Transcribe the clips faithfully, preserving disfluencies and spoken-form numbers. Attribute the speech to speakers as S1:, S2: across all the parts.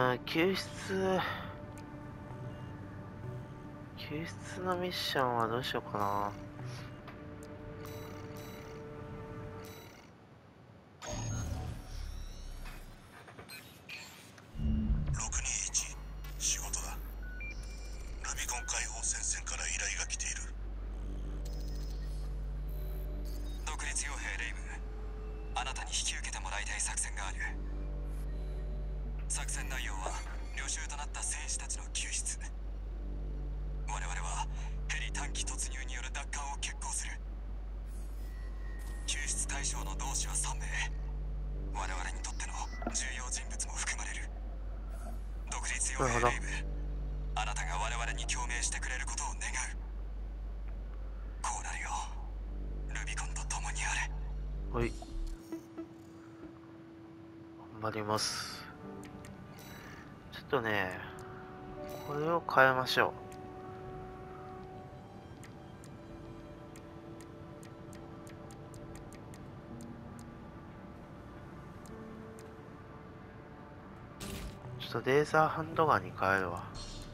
S1: ん、救出救出のミッションはどうしようかな。
S2: ろくにいち仕事だ。ルビコン解放戦線から依頼が来ている。
S3: 独立傭兵レイム、あなたに引き受けてもらいたい作戦がある。作戦内容は領袖となった戦士たちの救出。我々はヘリ短期突入による奪還を決行する。救出対象の同志はさんめい。我々にとっての重要人物も含まれる。独立傭兵レイム、あなたが我々に共鳴してくれることを願う。こうなるよ、ルビコンと共にあれ。
S1: はい、頑張ります。ちょっとね、これを変えましょう。ちょっとレーザーハンドガンに変えるわ。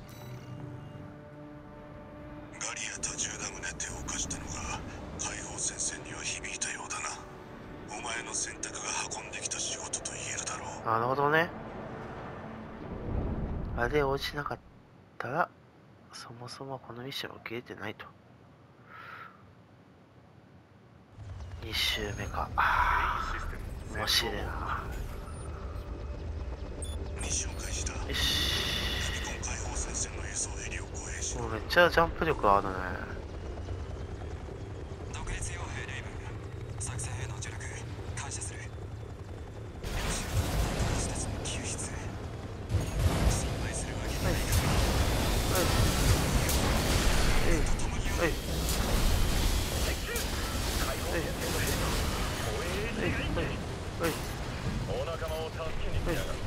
S2: ガリア多重ダムで手を貸したのが解放戦線には響いたようだな。お前の選択が運んできた仕事と言えるだろう。
S1: なるほどね。あれ落ちなかったら、そもそもこのミッション受け入れてないと。に周目か。面白いな。
S2: ミッション開始だ。
S1: よし。
S2: ルビコン解放戦線の輸送ヘリを護衛しろ。
S1: もうめっちゃジャンプ力あるね。
S3: 独立傭兵レイブ、作戦への助力感謝する。私たちの救出、心配するわけにはいかない。
S1: はいはいはいはい。
S4: お仲間を助けに来やがったが、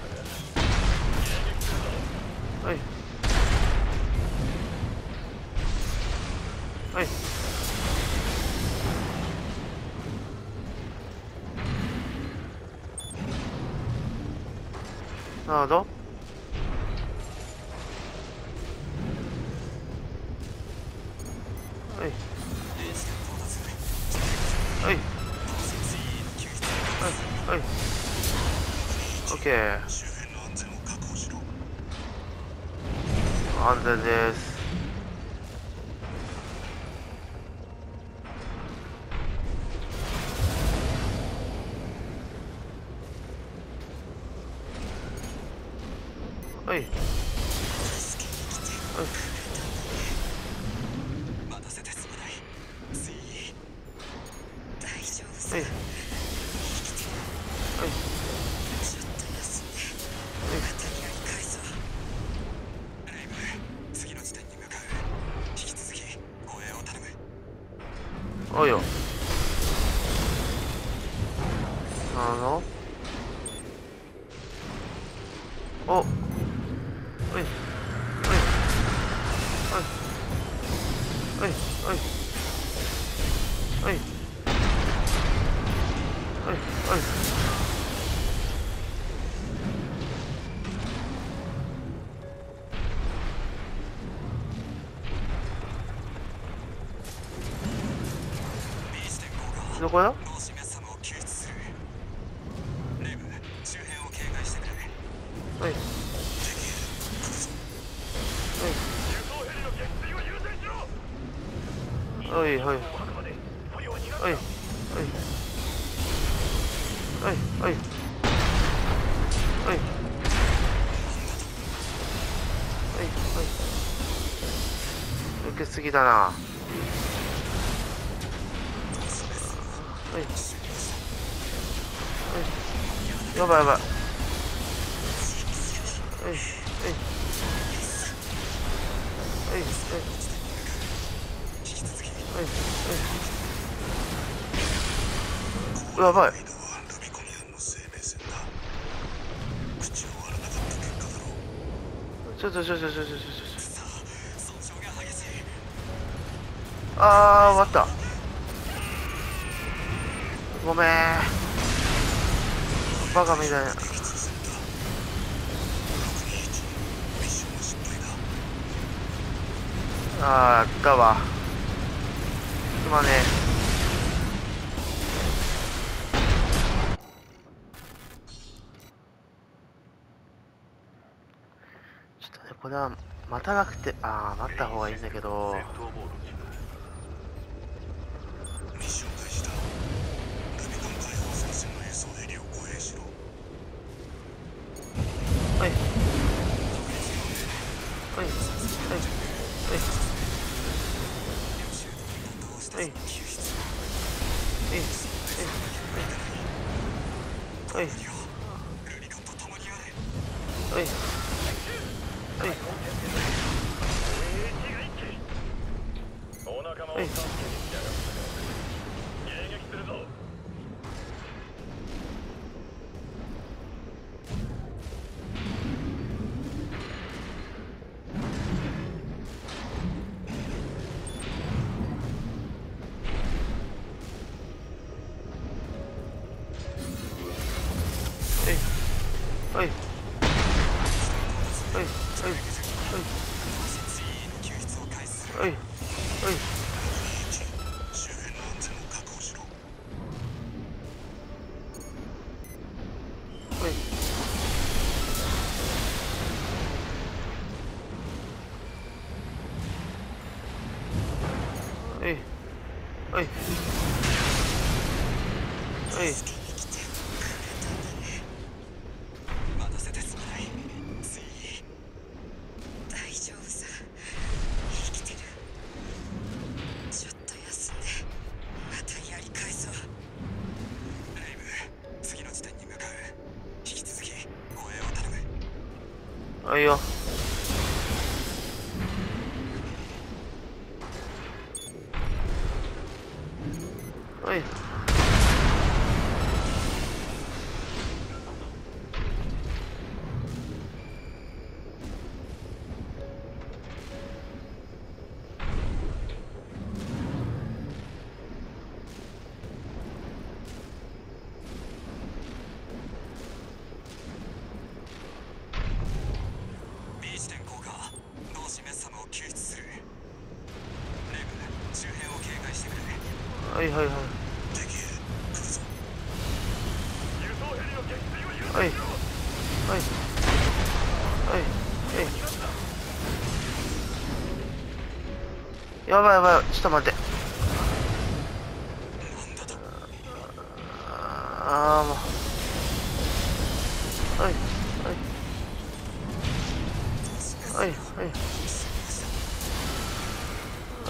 S1: はいはいなるほど。はいはいはいはい。オッケー。
S2: 周辺の安全を確保しろ。
S1: 安全です。はいはい
S3: 待たせてすまない。スイー、大丈夫さ。
S1: はいはい
S3: ちょっと休んで、またにやり返すわ。レイム、次の地点に向かう。引き続き護衛を頼む。
S1: おいよ。なるほど。おはいはいはいはいはいはいはいはい。
S3: B 地点降下。
S1: どこだ。
S3: 同志メッサムを救出する。レイム、周辺を警戒してくれ。
S1: はい
S4: 輸送ヘリの撃墜を優先しろ。
S1: はいはいはい
S4: あくまで捕虜は逃がすな。
S1: はいはいはいはいはい受けすぎだな。はいはいやばいやばい。はいはいはいはいはいやばい。
S2: 間はルビコニアンの生命線だ。口を割らなかった結果だろう。
S1: ちょちょちょちょちょちょちょちょ
S3: さあ、損傷が激しい。
S1: あー終わった。ごめんバカみたいな。 あー、やったわ。すまねえ。ちょっとね、これは待たなくて、ああ、待った方がいいんだけど。
S4: 戦闘モード起動。
S2: ミッション開始だ。ルビコン解放戦線の輸送ヘリを護衛しろ。
S1: はい。はい。はい。はい。はい。はい。はい。はい。はい。はい。
S4: お仲間を助けに来やがった。迎撃するぞ。
S1: はい。はい。はい。はい。はい。
S2: 周辺の安全を確保しろ。
S1: はい。はい。はい。はい。
S3: 待たせてすまない。つい大丈夫さ。生きてる。ちょっと休んでまたやり返すわ。レイブ、次の地点に向かう。引き続き護衛を頼む。
S1: はいよ。はい。
S3: B 地点降下。同志メッサムを救出する。レイブ、周辺を警戒してくれ。
S1: はいはいはい。
S2: 敵へ来るぞ。
S4: 輸送ヘリの撃墜を優
S1: はい。
S4: 先しろ。
S1: はい。はい。はい。やばいやばい。ちょっと待って。ああ、もう。はい。はい。はい。はい。はい。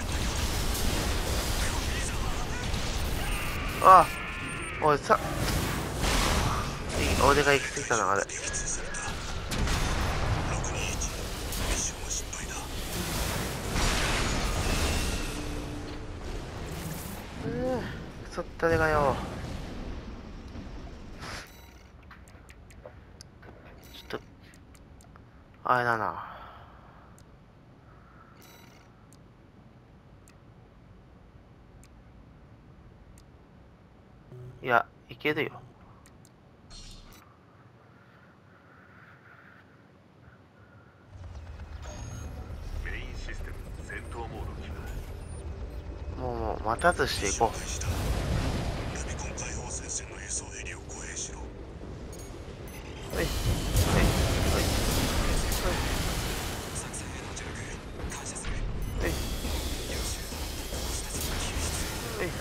S1: ああ。おい、さ。俺が行き過ぎたな、あれ。
S2: 撃墜された。ろくにいち、ミッションは失敗だ。
S1: うーん。くそったれがよ。ちょっと。あれだな。いや、いけるよ。
S4: メインシステム戦闘モード起動。
S1: もう、もう、待たずしていこ
S2: 開始だ。ルビコン解放戦線の輸送ヘリを護衛しろ。
S1: う。はい。はい。はい。
S3: 作戦への助力感謝する。
S1: はい。
S3: 優秀だ。私たちの救出。
S1: はい。はい。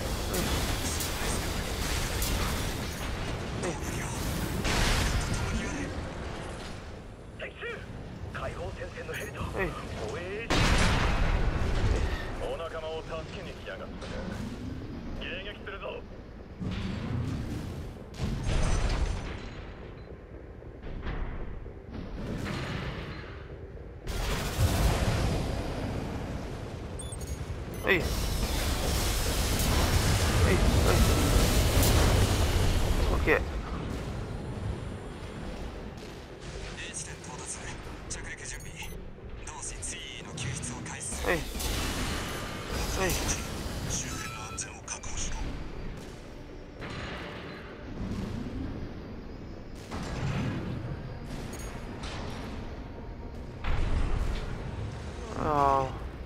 S4: 敵襲。解放戦線のヘリと
S1: はい。
S4: 護衛。お仲間を助けに来やがったか。迎撃するぞ。
S1: はい。はい。はい。オッケー。
S3: A 地点到達。着陸準備。同志 ツーイー の救出を開始する。
S1: はい。はい。
S2: 周辺の安全を確保しろ。
S1: ああ。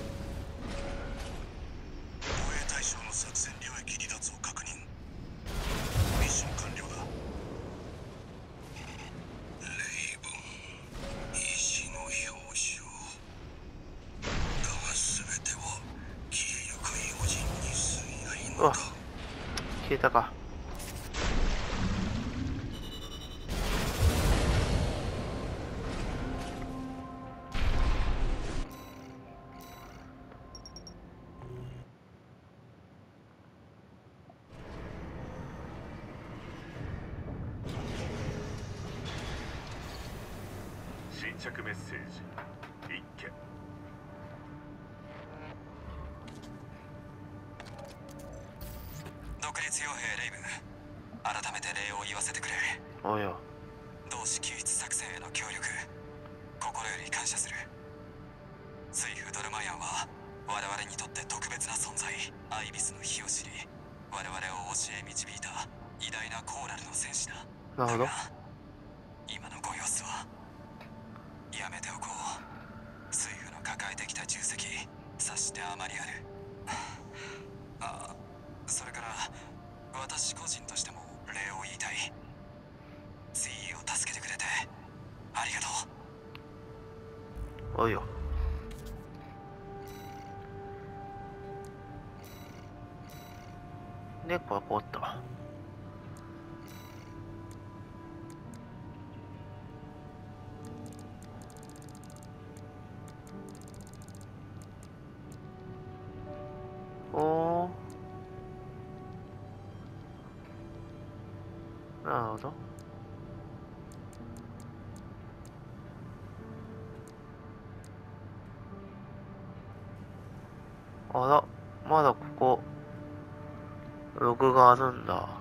S1: うわ、消えたか。
S4: 新着メッセージ一件。
S3: 独立傭兵レイブ、改めて礼を言わせてくれ。
S1: およ。
S3: 同志救出作戦への協力、心より感謝する。スイフ・ドルマヤンは我々にとって特別な存在。アイビスの火を知り、我々を教え導いた偉大なコーラルの戦士だ。
S1: なるほど。
S3: だが今のご様子はやめておこう。スイフの抱えてきた重責、察してあまりある。あ、それから私個人としても礼を言いたい。ツイーを助けてくれてありがとう。
S1: おいよ。で、ここおった。おー。なるほど。あら、まだここ、ログがあるんだ。